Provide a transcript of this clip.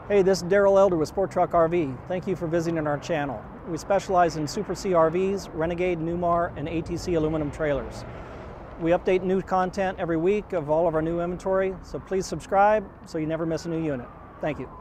Hey, this is Daryl Elder with Sport Truck RV. Thank you for visiting our channel. We specialize in Super C RVs, Renegade, Newmar, and ATC aluminum trailers. We update new content every week of all of our new inventory, so please subscribe so you never miss a new unit. Thank you.